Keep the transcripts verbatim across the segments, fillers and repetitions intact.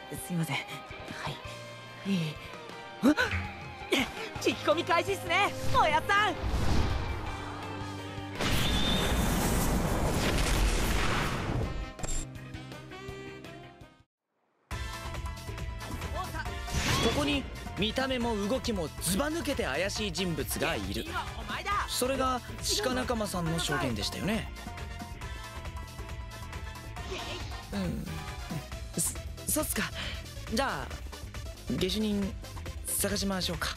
すいません。はい。いい。あっ、聞き込み開始っすね、おやさん。ここに見た目も動きもずば抜けて怪しい人物がいる。それが鹿仲間さんの証言でしたよね。うん、そそうっすか。じゃあ下手人探しましょうか。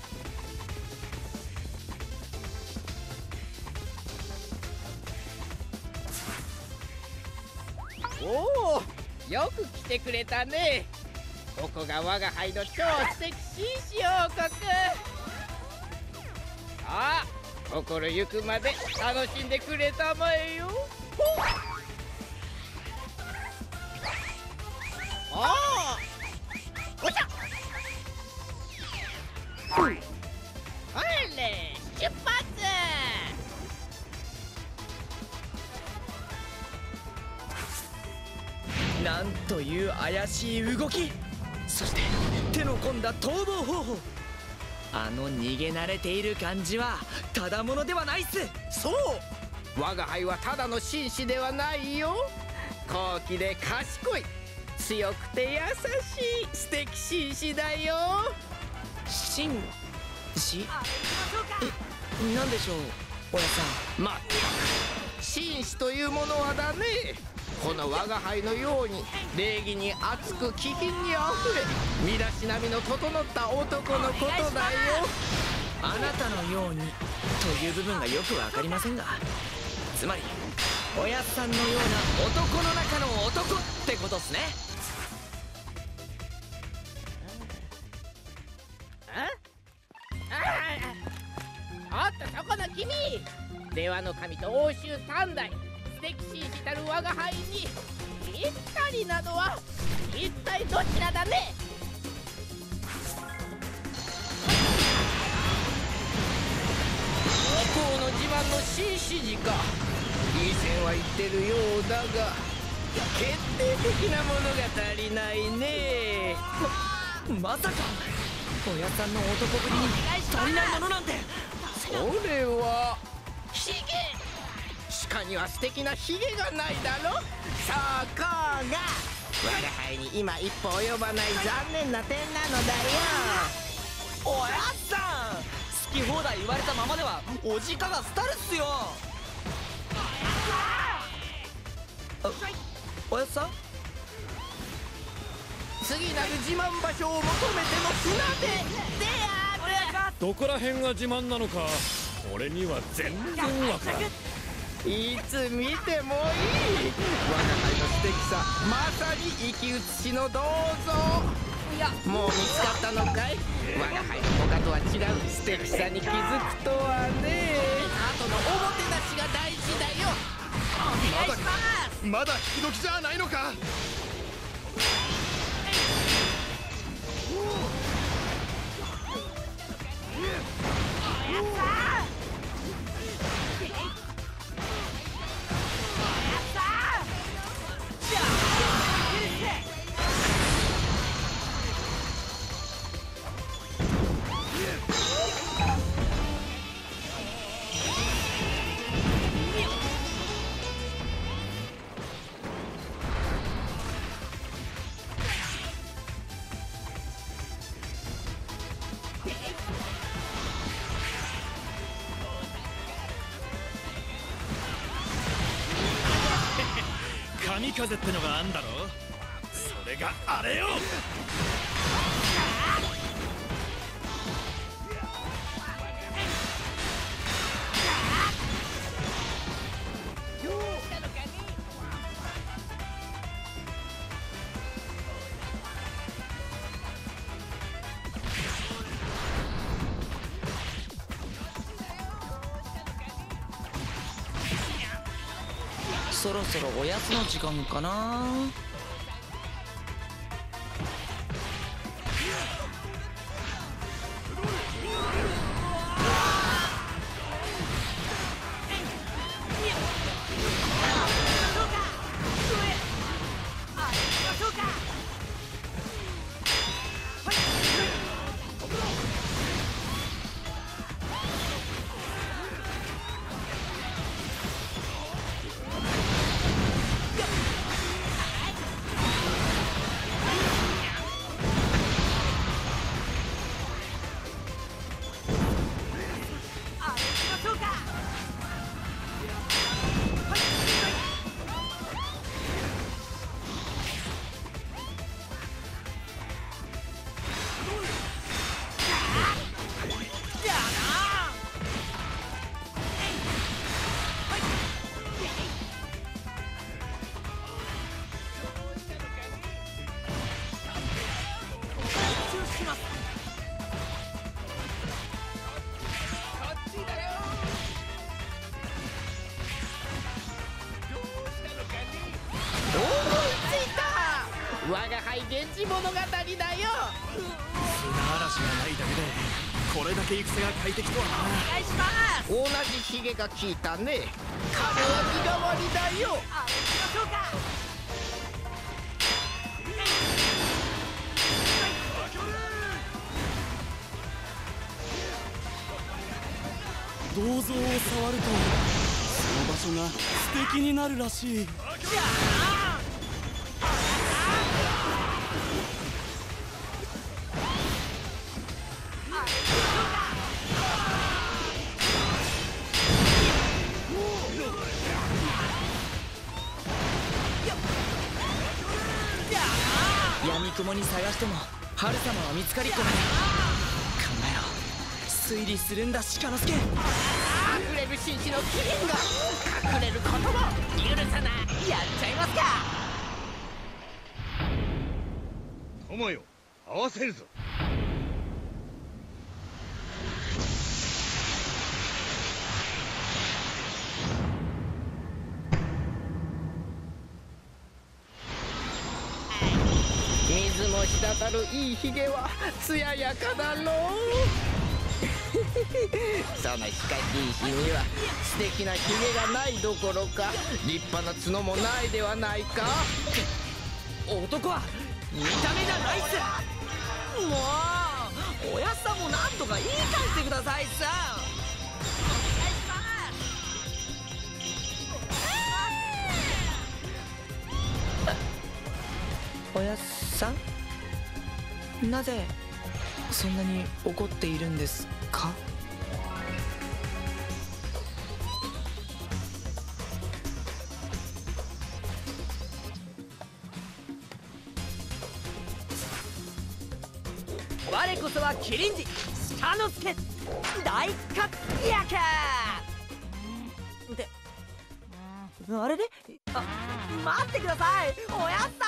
おお、よく来てくれたね。ここが我が輩の超素敵紳士王国。さあ、心ゆくまで楽しんでくれたまえよ。おお、おちゃ。ほれ、出発。 なんという怪しい動き、そして手の込んだ逃亡方法。あの逃げ慣れている感じはただものではないっす。 そう、我が輩はただの紳士ではないよ。高貴で賢い、強くて優しい素敵紳士だよ。 紳士？え、なんでしょう、おやさん。 まったく、紳士というものはだね、この我が輩のように礼儀に厚く気品にあふれ身だしなみの整った男のことだよ。 あなたのようにという部分がよくわかりませんが、つまりおやっさんのような男の中の男ってことっすね。 あっとそこの君、出羽の神と欧州三代素敵紳士たる我が輩にぴったりなのは一体どちらだね。貴公の自慢の紳士寺か。いい線は言ってるようだが決定的なものが足りないね。 ままさかおやさんの男ぶりに足りないものなんて。 それはヒゲ。鹿には素敵なヒゲがないだろ。そこが我が輩に今一歩及ばない残念な点なのだよ。 おやっさん、好き放題言われたままではおじかが廃るっすよ。あ、おやっさん、 次なる自慢場所を求めての船出である。 どこら辺が自慢なのか俺には全然わからん。 いつ見てもいい我が輩の素敵さ、まさに生き写しの銅像。いや、もう見つかったのかい。我が輩の他とは違う素敵さに気づくとはね。あとのおもてなしが大事だよ。お願いします。 まだ引き時じゃないのか。神風ってのがあんだろ。それがあれよ。 そろそろおやつの時間かな。 我が輩源氏物語だよ。 砂嵐がないだけでこれだけ行く手が快適とはな。 お願いします。 同じヒゲが効いたね。金は身代わりだよ。 あ、行きましょうか。 銅像を触るとその場所が素敵になるらしい。 闇雲に探しても春様は見つかりっこない。考えろ、推理するんだ鹿之助。 隠れる紳士の起源が隠れることも許さない。 やっちゃいますか。 友よ、合わせるぞ。 水も滴るいいひげは艶やかだろう。そのしかし石には素敵なひげがないどころか立派な角もないではないか。 男は見た目じゃないっす。もうおやっさんもなんとか言い返してくださいさ。おやっさん、なぜそんなに怒っているんですか？ 我こそは麒麟児鹿之助大活躍って、あれれ、あ、待ってください、おやっさん。